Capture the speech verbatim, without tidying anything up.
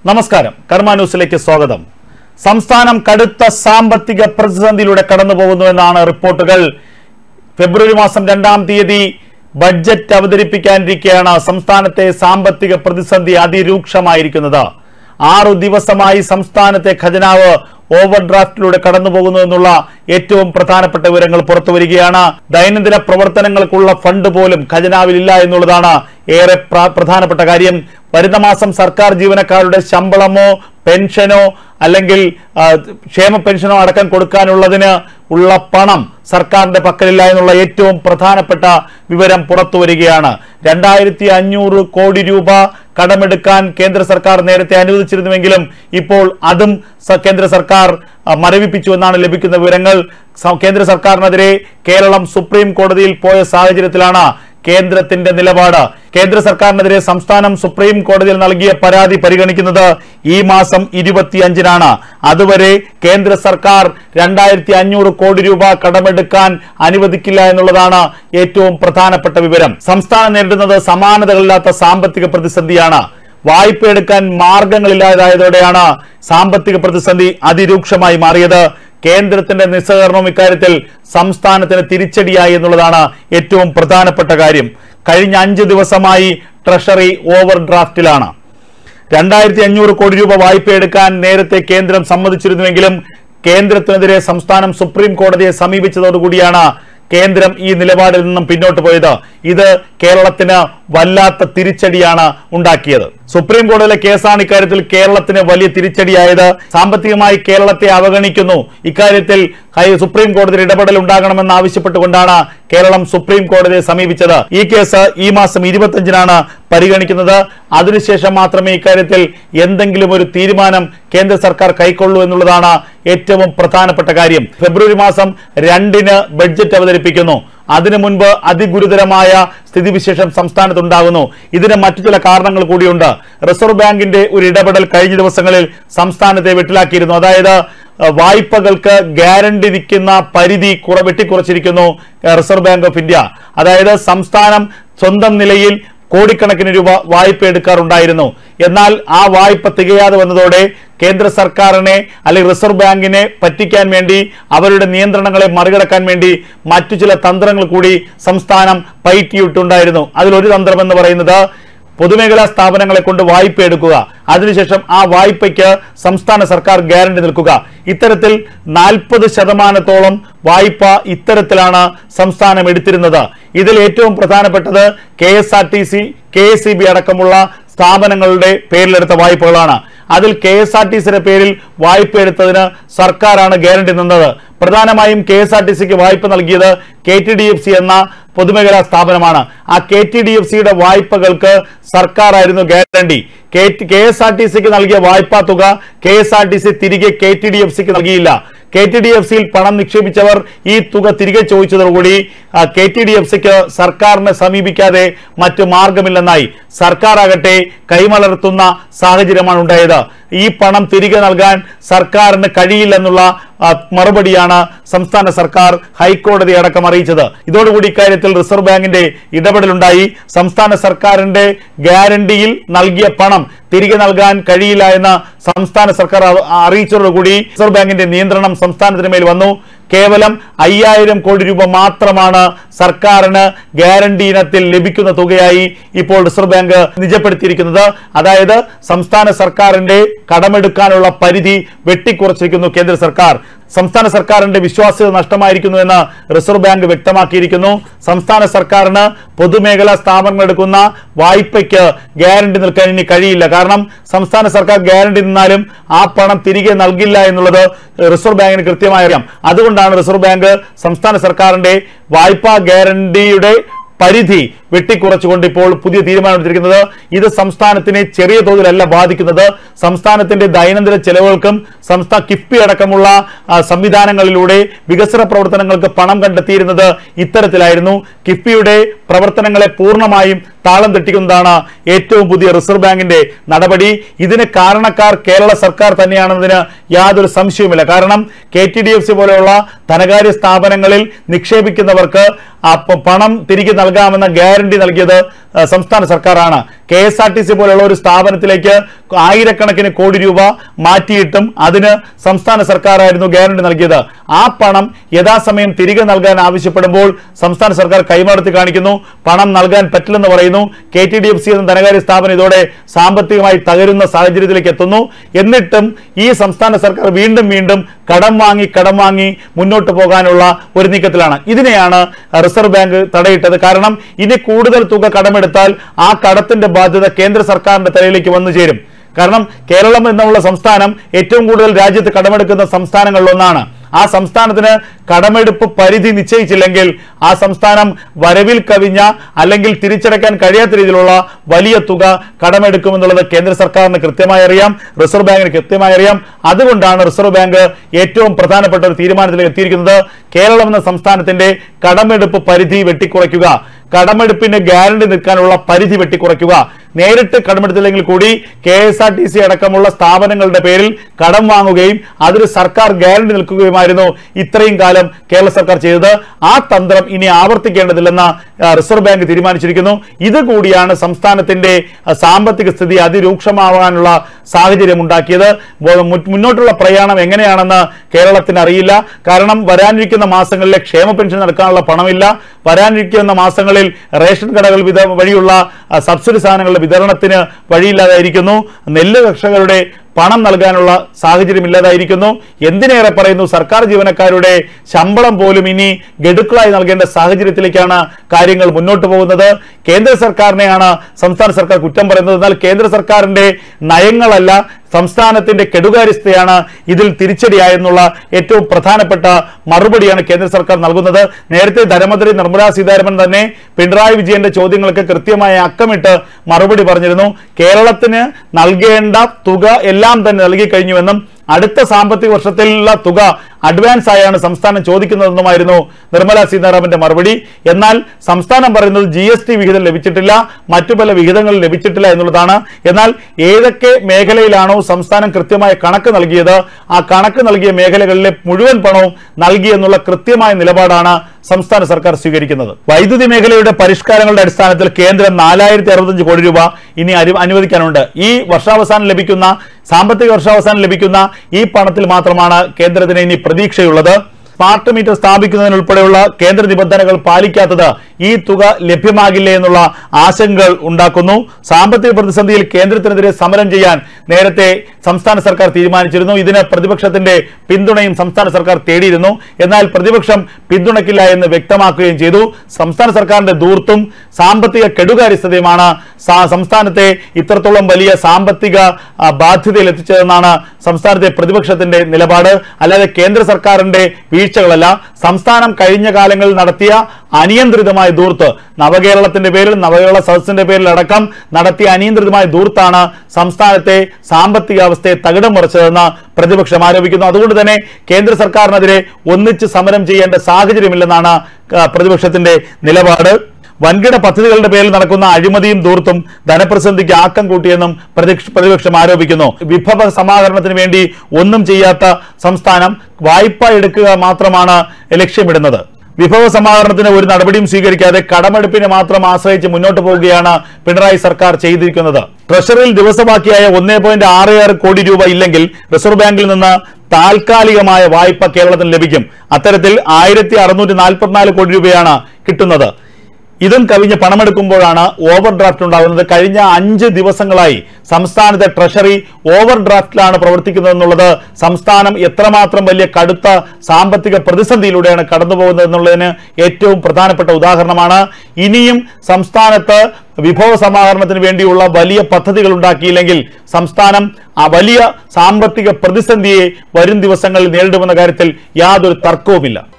നമസ്കാരം, കർമ്മ ന്യൂസിലേക്ക് സ്വാഗതം. സംസ്ഥാനം കടുത്ത സാമ്പത്തിക പ്രതിസന്ധിയിലൂടെ കടന്നുപോകുന്നുവെന്നാണ് റിപ്പോർട്ടുകൾ. ഫെബ്രുവരി മാസം രണ്ടാം തീയതി ബഡ്ജറ്റ് അവതരിപ്പിക്കാനിരിക്കെയാണ് സംസ്ഥാനത്തെ സാമ്പത്തിക പ്രതിസന്ധി അതിരൂക്ഷമായിരിക്കുന്നത്. ആറു ദിവസമായി സംസ്ഥാനത്തെ ഖജനാവ് ഓവർ ഡ്രാഫ്റ്റിലൂടെ കടന്നുപോകുന്നു എന്നുള്ള ഏറ്റവും പ്രധാനപ്പെട്ട വിവരങ്ങൾ പുറത്തുവരികയാണ്. ദൈനംദിന പ്രവർത്തനങ്ങൾക്കുള്ള ഫണ്ട് പോലും ഖജനാവിലില്ല എന്നുള്ളതാണ് ഏറെ പ്രധാനപ്പെട്ട കാര്യം. വരുന്ന മാസം സർക്കാർ ജീവനക്കാരുടെ ശമ്പളമോ പെൻഷനോ അല്ലെങ്കിൽ ക്ഷേമ പെൻഷനോ അടക്കം കൊടുക്കാനുള്ളതിന് ഉള്ള പണം സർക്കാരിന്റെ പക്കലില്ല എന്നുള്ള ഏറ്റവും പ്രധാനപ്പെട്ട വിവരം പുറത്തു വരികയാണ്. രണ്ടായിരത്തി അഞ്ഞൂറ് കോടി രൂപ കടമെടുക്കാൻ കേന്ദ്ര സർക്കാർ നേരത്തെ അനുവദിച്ചിരുന്നുവെങ്കിലും ഇപ്പോൾ അതും കേന്ദ്ര സർക്കാർ മരവിപ്പിച്ചു എന്നാണ് ലഭിക്കുന്ന വിവരങ്ങൾ. കേന്ദ്ര സർക്കാരിനെതിരെ കേരളം സുപ്രീം കോടതിയിൽ പോയ സാഹചര്യത്തിലാണ് കേന്ദ്രത്തിന്റെ നിലപാട്. കേന്ദ്ര സർക്കാരിനെതിരെ സംസ്ഥാനം സുപ്രീം കോടതിയിൽ നൽകിയ പരാതി പരിഗണിക്കുന്നത് ഈ മാസം ഇരുപത്തിയഞ്ചിനാണ്. അതുവരെ കേന്ദ്ര സർക്കാർ രണ്ടായിരത്തി അഞ്ഞൂറ് കോടി രൂപ കടമെടുക്കാൻ അനുവദിക്കില്ല എന്നുള്ളതാണ് ഏറ്റവും പ്രധാനപ്പെട്ട വിവരം. സംസ്ഥാനം നേരിടുന്നത് സമാനതകളില്ലാത്ത സാമ്പത്തിക പ്രതിസന്ധിയാണ്. വായ്പ എടുക്കാൻ മാർഗങ്ങളില്ലാതായതോടെയാണ് സാമ്പത്തിക പ്രതിസന്ധി അതിരൂക്ഷമായി മാറിയത്. കേന്ദ്രത്തിന്റെ നിസ്സഹകരണവും ഇക്കാര്യത്തിൽ സംസ്ഥാനത്തിന് തിരിച്ചടിയായി എന്നുള്ളതാണ് ഏറ്റവും പ്രധാനപ്പെട്ട കാര്യം. കഴിഞ്ഞ അഞ്ച് ദിവസമായി ട്രഷറി ഓവർ ഡ്രാഫ്റ്റിലാണ്. രണ്ടായിരത്തി അഞ്ഞൂറ് കോടി രൂപ വായ്പ എടുക്കാൻ നേരത്തെ കേന്ദ്രം സമ്മതിച്ചിരുന്നുവെങ്കിലും കേന്ദ്രത്തിനെതിരെ സംസ്ഥാനം സുപ്രീം കോടതിയെ സമീപിച്ചതോടുകൂടിയാണ് കേന്ദ്രം ഈ നിലപാടിൽ നിന്നും പിന്നോട്ട് പോയത്. ഇത് കേരളത്തിന് വല്ലാത്ത തിരിച്ചടിയാണ് ഉണ്ടാക്കിയത്. സുപ്രീം കോടതിയിലെ കേസാണ് ഇക്കാര്യത്തിൽ കേരളത്തിന് വലിയ തിരിച്ചടിയായത്. സാമ്പത്തികമായി കേരളത്തെ അവഗണിക്കുന്നു, ഇക്കാര്യത്തിൽ സുപ്രീം കോടതിയിൽ ഇടപെടൽ ഉണ്ടാകണമെന്ന് ആവശ്യപ്പെട്ടുകൊണ്ടാണ് കേരളം സുപ്രീം കോടതിയെ സമീപിച്ചത്. ഈ കേസ് ഈ മാസം ഇരുപത്തിയഞ്ചിനാണ് പരിഗണിക്കുന്നത്. അതിനുശേഷം മാത്രമേ ഇക്കാര്യത്തിൽ എന്തെങ്കിലും ഒരു തീരുമാനം കേന്ദ്ര സർക്കാർ കൈക്കൊള്ളൂ എന്നുള്ളതാണ് ഏറ്റവും പ്രധാനപ്പെട്ട കാര്യം. ഫെബ്രുവരി മാസം രണ്ടിന് ബഡ്ജറ്റ് അവതരിപ്പിക്കുന്നു. അതിനു മുൻപ് അതിഗുരുതരമായ സ്ഥിതിവിശേഷം സംസ്ഥാനത്തുണ്ടാകുന്നു. ഇതിന് മറ്റു ചില കാരണങ്ങൾ കൂടിയുണ്ട്. റിസർവ് ബാങ്കിന്റെ ഒരു ഇടപെടൽ കഴിഞ്ഞ ദിവസങ്ങളിൽ സംസ്ഥാനത്തെ വെട്ടിലാക്കിയിരുന്നു. അതായത് വായ്പകൾക്ക് ഗ്യാരണ്ടി നിൽക്കുന്ന പരിധി കുറ വെട്ടിക്കുറച്ചിരിക്കുന്നു റിസർവ് ബാങ്ക് ഓഫ് ഇന്ത്യ. അതായത് സംസ്ഥാനം സ്വന്തം നിലയിൽ കോടിക്കണക്കിന് രൂപ വായ്പ എടുക്കാറുണ്ടായിരുന്നു. എന്നാൽ ആ വായ്പ തികയാതെ വന്നതോടെ കേന്ദ്ര സർക്കാരിനെ അല്ലെങ്കിൽ റിസർവ് ബാങ്കിനെ പറ്റിക്കാൻ വേണ്ടി, അവരുടെ നിയന്ത്രണങ്ങളെ മറികടക്കാൻ വേണ്ടി മറ്റു ചില തന്ത്രങ്ങൾ കൂടി സംസ്ഥാനം പയറ്റിയിട്ടുണ്ടായിരുന്നു. അതിലൊരു തന്ത്രം എന്ന് പറയുന്നത് പൊതുമേഖലാ സ്ഥാപനങ്ങളെ കൊണ്ട് വായ്പ എടുക്കുക, അതിനുശേഷം ആ വായ്പയ്ക്ക് സംസ്ഥാന സർക്കാർ ഗ്യാരണ്ടി നിൽക്കുക. ഇത്തരത്തിൽ നാൽപ്പത് ശതമാനത്തോളം വായ്പ ഇത്തരത്തിലാണ് സംസ്ഥാനം എടുത്തിരുന്നത്. ഇതിൽ ഏറ്റവും പ്രധാനപ്പെട്ടത് K S R T C, K S E B അടക്കമുള്ള സ്ഥാപനങ്ങളുടെ പേരിലെടുത്ത വായ്പകളാണ്. അതിൽ കെ എസ് ആർ ടി സിയുടെ പേരിൽ വായ്പ എടുത്തതിന് സർക്കാരാണ് ഗ്യാരണ്ടി നിന്നത്. പ്രധാനമായും കെ എസ് ആർ ടി സിക്ക് വായ്പ നൽകിയത് K T D F C എന്ന പൊതുമേഖലാ സ്ഥാപനമാണ്. ആ കെ ടി ഡി എഫ് സിയുടെ വായ്പകൾക്ക് സർക്കാർ ആയിരുന്നു guarantee. K S R T സിക്ക് നൽകിയ വായ്പാ തുക K S R T C തിരികെ കെ ടി ഡി എഫ് സിക്ക് നൽകിയില്ല. കെ ടി ഡി എഫ് സിയിൽ പണം നിക്ഷേപിച്ചവർ ഈ തുക തിരികെ ചോദിച്ചതോടുകൂടി കെ ടി ഡി എഫ് സിക്ക് സർക്കാരിനെ സമീപിക്കാതെ മറ്റു മാർഗമില്ലെന്നായി. സർക്കാർ ആകട്ടെ കൈമലർത്തുന്ന സാഹചര്യമാണ് ഉണ്ടായത്. ഈ പണം തിരികെ നൽകാൻ സർക്കാരിന് കഴിയില്ലെന്നുള്ള മറുപടിയാണ് സംസ്ഥാന സർക്കാർ ഹൈക്കോടതി അടക്കം അറിയിച്ചത്. ഇതോടുകൂടി ഇക്കാര്യത്തിൽ റിസർവ് ബാങ്കിന്റെ ഇടപെടലുണ്ടായി. സംസ്ഥാന സർക്കാരിന്റെ ഗ്യാരണ്ടിയിൽ നൽകിയ പണം തിരികെ നൽകാൻ കഴിയില്ല എന്ന് സംസ്ഥാന സർക്കാർ അറിയിച്ചതോടുകൂടി റിസർവ് ബാങ്കിന്റെ നിയന്ത്രണം സംസ്ഥാനത്തിന് മേൽ വന്നു. കേവലം അയ്യായിരം കോടി രൂപ മാത്രമാണ് സർക്കാരിന് ഗ്യാരണ്ടി ഇനത്തിൽ ലഭിക്കുന്ന തുകയായി ഇപ്പോൾ റിസർവ് ബാങ്ക് നിജപ്പെടുത്തിയിരിക്കുന്നത്. അതായത് സംസ്ഥാന സർക്കാരിന്റെ കടമെടുക്കാനുള്ള പരിധി വെട്ടിക്കുറച്ചിരിക്കുന്നു കേന്ദ്ര സർക്കാർ. സംസ്ഥാന സർക്കാരിന്റെ വിശ്വാസ്യത നഷ്ടമായിരിക്കുന്നു എന്ന് റിസർവ് ബാങ്ക് വ്യക്തമാക്കിയിരിക്കുന്നു. സംസ്ഥാന സർക്കാരിന് പൊതുമേഖലാ സ്ഥാപനങ്ങൾ എടുക്കുന്ന വായ്പയ്ക്ക് ഗ്യാരണ്ടി നിൽക്കാൻ ഇനി കഴിയില്ല. കാരണം സംസ്ഥാന സർക്കാർ ഗ്യാരണ്ടി നിന്നാലും ആ പണം തിരികെ നൽകില്ല എന്നുള്ളത് റിസർവ് ബാങ്കിന് കൃത്യമായി അറിയാം. അതുകൊണ്ടാണ് റിസർവ് ബാങ്ക് സംസ്ഥാന സർക്കാരിന്റെ വായ്പാ ഗ്യാരണ്ടിയുടെ പരിധി വെട്ടിക്കുറച്ചുകൊണ്ട് ഇപ്പോൾ പുതിയ തീരുമാനമെടുത്തിരിക്കുന്നത്. ഇത് സംസ്ഥാനത്തിനെ ചെറിയ തോതിലല്ല ബാധിക്കുന്നത്. സംസ്ഥാനത്തിന്റെ ദൈനംദിന ചെലവുകൾക്കും സംസ്ഥാന കിഫ്ബി അടക്കമുള്ള സംവിധാനങ്ങളിലൂടെ വികസന പ്രവർത്തനങ്ങൾക്ക് പണം കണ്ടെത്തിയിരുന്നത് ഇത്തരത്തിലായിരുന്നു. കിഫ്ബിയുടെ പ്രവർത്തനങ്ങളെ പൂർണ്ണമായും താളം തെറ്റിക്കുന്നതാണ് ഏറ്റവും പുതിയ റിസർവ് ബാങ്കിന്റെ നടപടി. ഇതിന് കാരണക്കാർ കേരള സർക്കാർ തന്നെയാണെന്നതിന് യാതൊരു സംശയവുമില്ല. കാരണം K T D F C പോലെയുള്ള ധനകാര്യ സ്ഥാപനങ്ങളിൽ നിക്ഷേപിക്കുന്നവർക്ക് പണം തിരികെ നൽകാമെന്ന ഗ്യാരണ്ടി നൽകിയത് സംസ്ഥാന സർക്കാരാണ്. K S R T C പോലുള്ള ഒരു സ്ഥാപനത്തിലേക്ക് ആയിരക്കണക്കിന് കോടി രൂപ മാറ്റിയിട്ടും അതിന് സംസ്ഥാന സർക്കാരായിരുന്നു ഗ്യാരണ്ടി നൽകിയത്. ആ പണം യഥാസമയം തിരികെ നൽകാൻ ആവശ്യപ്പെടുമ്പോൾ സംസ്ഥാന സർക്കാർ കൈമടത്തി കാണിക്കുന്നു, പണം നൽകാൻ പറ്റില്ലെന്ന് പറയുന്നു. K T D F C എന്ന ധനകാര്യ സ്ഥാപനം ഇതോടെ സാമ്പത്തികമായി തകരുന്ന സാഹചര്യത്തിലേക്ക് എത്തുന്നു. എന്നിട്ടും ഈ സംസ്ഥാന സർക്കാർ വീണ്ടും വീണ്ടും കടം വാങ്ങി കടം വാങ്ങി മുന്നോട്ട് പോകാനുള്ള ഒരു നീക്കത്തിലാണ്. ഇതിനെയാണ് റിസർവ് ബാങ്ക് തടയിട്ടത്. കാരണം ഇനി കൂടുതൽ തുക കടമെടുത്താൽ ആ കടത്തിന്റെ ബാധ്യത കേന്ദ്ര സർക്കാരിന്റെ തലയിലേക്ക് വന്നു ചേരും. കാരണം കേരളം എന്നുള്ള സംസ്ഥാനം ഏറ്റവും കൂടുതൽ രാജ്യത്ത് കടമെടുക്കുന്ന സംസ്ഥാനങ്ങളിലൊന്നാണ്. ആ സംസ്ഥാനത്തിന് കടമെടുപ്പ് പരിധി നിശ്ചയിച്ചില്ലെങ്കിൽ ആ സംസ്ഥാനം വരവിൽ കവിഞ്ഞ അല്ലെങ്കിൽ തിരിച്ചടയ്ക്കാൻ കഴിയാത്ത രീതിയിലുള്ള വലിയ തുക കടമെടുക്കുമെന്നുള്ളത് കേന്ദ്ര സർക്കാരിന് കൃത്യമായി അറിയാം, റിസർവ് ബാങ്കിന് കൃത്യമായി അറിയാം. അതുകൊണ്ടാണ് റിസർവ് ബാങ്ക് ഏറ്റവും പ്രധാനപ്പെട്ട ഒരു തീരുമാനത്തിലേക്ക് എത്തിയിരിക്കുന്നത്. കേരളം എന്ന സംസ്ഥാനത്തിന്റെ കടമെടുപ്പ് പരിധി വെട്ടിക്കുറയ്ക്കുക, കടമെടുപ്പിന് ഗ്യാരണ്ടി നിൽക്കാനുള്ള പരിധി വെട്ടിക്കുറയ്ക്കുക. നേരിട്ട് കടമെടുത്തില്ലെങ്കിൽ കൂടി K S R T C അടക്കമുള്ള സ്ഥാപനങ്ങളുടെ പേരിൽ കടം വാങ്ങുകയും അതിന് സർക്കാർ ഗ്യാരണ്ടി നിൽക്കുകയുമായിരുന്നു ഇത്രയും കാലം കേരള സർക്കാർ ചെയ്തത്. ആ തന്ത്രം ഇനി ആവർത്തിക്കേണ്ടതില്ലെന്ന് റിസർവ് ബാങ്ക് തീരുമാനിച്ചിരിക്കുന്നു. ഇതുകൂടിയാണ് സംസ്ഥാനത്തിന്റെ സാമ്പത്തിക സ്ഥിതി അതിരൂക്ഷമാവാനുള്ള സാഹചര്യം ഉണ്ടാക്കിയത്. മുന്നോട്ടുള്ള പ്രയാണം എങ്ങനെയാണെന്ന് കേരളത്തിന് അറിയില്ല. കാരണം വരാനിരിക്കുന്ന മാസങ്ങളിലെ ക്ഷേമ പെൻഷൻ നടക്കാനുള്ള പണമില്ല. വരാനിരിക്കുന്ന മാസങ്ങളിൽ റേഷൻ കടകൾ വഴിയുള്ള സബ്സിഡി സാധനങ്ങളുടെ വിതരണത്തിന് വഴിയില്ലാതായിരിക്കുന്നു. നെല്ല് കർഷകരുടെ പണം നൽകാനുള്ള സാഹചര്യം ഇല്ലാതായിരിക്കുന്നു. എന്തിനേറെ പറയുന്നു, സർക്കാർ ജീവനക്കാരുടെ ശമ്പളം പോലും ഇനി ഗഡുക്കളായി നൽകേണ്ട സാഹചര്യത്തിലേക്കാണ് കാര്യങ്ങൾ മുന്നോട്ട് പോകുന്നത്. കേന്ദ്ര സർക്കാരിനെയാണ് സംസ്ഥാന സർക്കാർ കുറ്റം പറയുന്നത്. എന്നാൽ കേന്ദ്ര സർക്കാരിന്റെ നയങ്ങളല്ല, സംസ്ഥാനത്തിന്റെ കെടുകാര്യസ്ഥയാണ് ഇതിൽ തിരിച്ചടിയായെന്നുള്ള ഏറ്റവും പ്രധാനപ്പെട്ട മറുപടിയാണ് കേന്ദ്ര സർക്കാർ നൽകുന്നത്. നേരത്തെ ധനമന്ത്രി നിർമ്മലാ സീതാരാമൻ തന്നെ പിണറായി വിജയന്റെ ചോദ്യങ്ങൾക്ക് കൃത്യമായ അക്കമിട്ട് മറുപടി പറഞ്ഞിരുന്നു. കേരളത്തിന് നൽകേണ്ട തുക എല്ലാം തന്നെ നൽകി കഴിഞ്ഞുവെന്നും അടുത്ത സാമ്പത്തിക വർഷത്തിലുള്ള തുക അഡ്വാൻസ് ആയാണ് സംസ്ഥാനം ചോദിക്കുന്നതെന്നുമായിരുന്നു നിർമ്മലാ സീതാരാമന്റെ മറുപടി. എന്നാൽ സംസ്ഥാനം പറയുന്നത് ജി എസ് ടി വിഹിതം ലഭിച്ചിട്ടില്ല, മറ്റു പല വിഹിതങ്ങൾ ലഭിച്ചിട്ടില്ല എന്നുള്ളതാണ്. എന്നാൽ ഏതൊക്കെ മേഖലയിലാണോ സംസ്ഥാനം കൃത്യമായ കണക്ക് നൽകിയത് ആ കണക്ക് നൽകിയ മേഖലകളിലെ മുഴുവൻ പണവും നൽകി എന്നുള്ള കൃത്യമായ നിലപാടാണ് സംസ്ഥാന സർക്കാർ സ്വീകരിക്കുന്നത്. വൈദ്യുതി മേഖലയുടെ പരിഷ്കാരങ്ങളുടെ അടിസ്ഥാനത്തിൽ കേന്ദ്രം നാലായിരത്തി അറുപത്തഞ്ച് കോടി രൂപ ഇനി അനുവദിക്കാനുണ്ട്. ഈ വർഷാവസാനം ലഭിക്കുന്ന സാമ്പത്തിക വർഷാവസാനം ലഭിക്കുന്ന ഈ പണത്തിൽ മാത്രമാണ് കേന്ദ്രത്തിന് ഇനി പ്രതീക്ഷയുള്ളത്. സ്മാർട്ട് മീറ്റർ സ്ഥാപിക്കുന്നതിനുൾപ്പെടെയുള്ള കേന്ദ്ര നിബന്ധനകൾ പാലിക്കാത്തത് ഈ തുക ലഭ്യമാകില്ലേ എന്നുള്ള ആശങ്കകൾ ഉണ്ടാക്കുന്നു. സാമ്പത്തിക പ്രതിസന്ധിയിൽ കേന്ദ്രത്തിനെതിരെ സമരം ചെയ്യാൻ നേരത്തെ സംസ്ഥാന സർക്കാർ തീരുമാനിച്ചിരുന്നു. ഇതിന് പ്രതിപക്ഷത്തിന്റെ പിന്തുണയും സംസ്ഥാന സർക്കാർ തേടിയിരുന്നു. എന്നാൽ പ്രതിപക്ഷം പിന്തുണയ്ക്കില്ല എന്ന് വ്യക്തമാക്കുകയും ചെയ്തു. സംസ്ഥാന സർക്കാരിന്റെ ധൂർത്തും സാമ്പത്തിക കെടുകാര്യസ്ഥതയുമാണ് സംസ്ഥാനത്തെ ഇത്രത്തോളം വലിയ സാമ്പത്തിക ബാധ്യതയിൽ എത്തിച്ചതെന്നാണ് സംസ്ഥാനത്തെ പ്രതിപക്ഷത്തിന്റെ നിലപാട്. അല്ലാതെ കേന്ദ്ര സർക്കാരിന്റെ വീഴ്ചകളല്ല. സംസ്ഥാനം കഴിഞ്ഞ കാലങ്ങളിൽ നടത്തിയ അനിയന്ത്രിതമായ ധൂർത്ത്, നവകേരളത്തിന്റെ പേരിൽ നവകേരള സദസ്സിന്റെ പേരിൽ അടക്കം നടത്തിയ അനിയന്ത്രിതമായ ധൂർത്താണ് സംസ്ഥാനത്തെ സാമ്പത്തിക അവസ്ഥയെ തകിടം മറിച്ചതെന്ന് പ്രതിപക്ഷം ആരോപിക്കുന്നു. അതുകൊണ്ട് തന്നെ കേന്ദ്ര സർക്കാരിനെതിരെ ഒന്നിച്ച് സമരം ചെയ്യേണ്ട സാഹചര്യമില്ലെന്നാണ് പ്രതിപക്ഷത്തിന്റെ നിലപാട്. വൻകിട പദ്ധതികളുടെ പേരിൽ നടക്കുന്ന അഴിമതിയും ധൂർത്തും ധനപ്രതിസന്ധിക്ക് ആക്കം കൂട്ടിയെന്നും പ്രതിപക്ഷം ആരോപിക്കുന്നു. വിഭവ സമാഹരണത്തിന് വേണ്ടി ഒന്നും ചെയ്യാത്ത സംസ്ഥാനം വായ്പ എടുക്കുക മാത്രമാണ് ലക്ഷ്യമിടുന്നത്. വിഭവ സമാഹരണത്തിന് ഒരു നടപടിയും സ്വീകരിക്കാതെ കടമെടുപ്പിനെ മാത്രം ആശ്രയിച്ച് മുന്നോട്ട് പോവുകയാണ് പിണറായി സർക്കാർ ചെയ്തിരിക്കുന്നത്. ട്രഷറിയിൽ ദിവസബാക്കിയായ ഒന്നേ പോയിന്റ് ആറ് ആറ് കോടി രൂപ ഇല്ലെങ്കിൽ റിസർവ് ബാങ്കിൽ നിന്ന് താൽക്കാലികമായ വായ്പ കേരളത്തിന് ലഭിക്കും. അത്തരത്തിൽ ആയിരത്തി അറുന്നൂറ്റി നാൽപ്പത്തിനാല് കോടി രൂപയാണ് കിട്ടുന്നത്. ഇതും കവിഞ്ഞ് പണമെടുക്കുമ്പോഴാണ് ഓവർ ഡ്രാഫ്റ്റ് ഉണ്ടാകുന്നത്. കഴിഞ്ഞ അഞ്ച് ദിവസങ്ങളായി സംസ്ഥാനത്തെ ട്രഷറി ഓവർ ഡ്രാഫ്റ്റിലാണ് പ്രവർത്തിക്കുന്നതെന്നുള്ളത് സംസ്ഥാനം എത്രമാത്രം വലിയ കടുത്ത സാമ്പത്തിക പ്രതിസന്ധിയിലൂടെയാണ് കടന്നു പോകുന്നത് എന്നുള്ളതിന് ഏറ്റവും പ്രധാനപ്പെട്ട ഉദാഹരണമാണ്. ഇനിയും സംസ്ഥാനത്ത് വിഭവ സമാഹരണത്തിന് വേണ്ടിയുള്ള വലിയ പദ്ധതികൾ ഉണ്ടാക്കിയില്ലെങ്കിൽ സംസ്ഥാനം ആ വലിയ സാമ്പത്തിക പ്രതിസന്ധിയെ വരും ദിവസങ്ങളിൽ നേരിടുമെന്ന കാര്യത്തിൽ യാതൊരു തർക്കവുമില്ല.